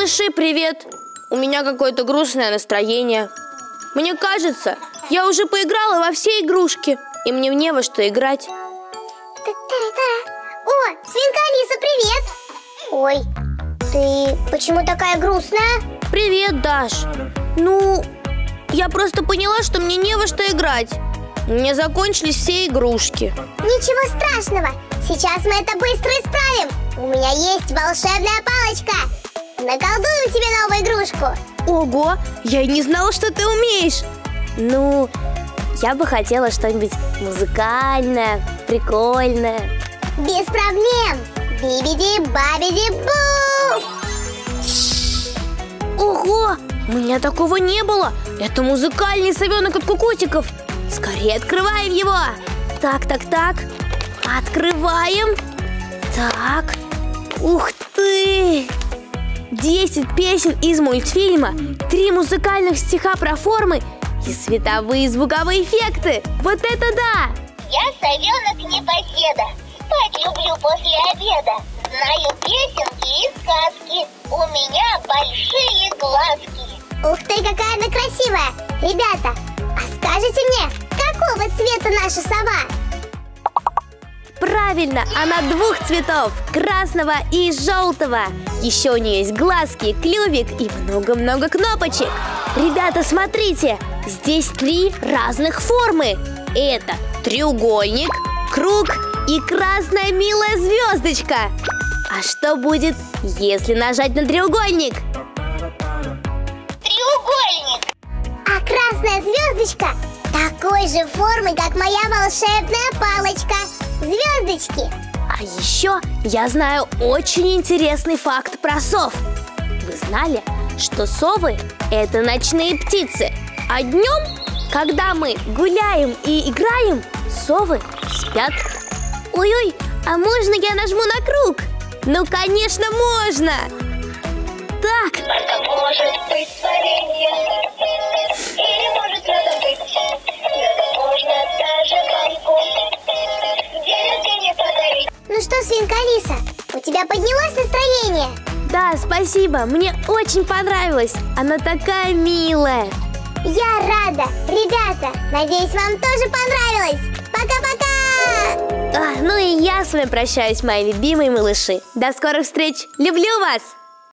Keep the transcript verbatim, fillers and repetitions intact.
Малыши, привет! У меня какое-то грустное настроение. Мне кажется, я уже поиграла во все игрушки, и мне не во что играть. О, свинка Алиса, привет! Ой, ты почему такая грустная? Привет, Даш. Ну, я просто поняла, что мне не во что играть. У меня закончились все игрушки. Ничего страшного, сейчас мы это быстро исправим. У меня есть волшебная палочка. Наколдуем тебе новую игрушку. Ого, я и не знала, что ты умеешь. Ну, я бы хотела что-нибудь музыкальное, прикольное. Без проблем. Бибиди-бабиди-бу! Ого, у меня такого не было. Это музыкальный совенок от Кукутиков. Скорее открываем его. Так, так, так. Открываем. Так. Ух ты! Десять песен из мультфильма, три музыкальных стиха про формы и световые и звуковые эффекты. Вот это да! Я совенок непоседа. Спать люблю после обеда. Знаю песенки и сказки. У меня большие глазки. Ух ты, какая она красивая! Ребята, а скажите мне, какого цвета наша сова? Правильно, она двух цветов, красного и желтого. Еще у нее есть глазки, клювик и много-много кнопочек. Ребята, смотрите, здесь три разных формы. Это треугольник, круг и красная милая звездочка. А что будет, если нажать на треугольник? Треугольник. А красная звездочка такой же формы, как моя волшебная палочка. Звездочки. А еще я знаю очень интересный факт про сов. Вы знали, что совы – это ночные птицы, а днем, когда мы гуляем и играем, совы спят. Ой-ой, а можно я нажму на круг? Ну, конечно, можно! Так. Это может быть творение, или может это быть. Это можно даже баньку. Где не подарить. Ну что, свинка Алиса, у тебя поднялось настроение? Да, спасибо, мне очень понравилось. Она такая милая. Я рада. Ребята, надеюсь, вам тоже понравилось. Пока-пока! А, ну и я с вами прощаюсь, мои любимые малыши. До скорых встреч. Люблю вас!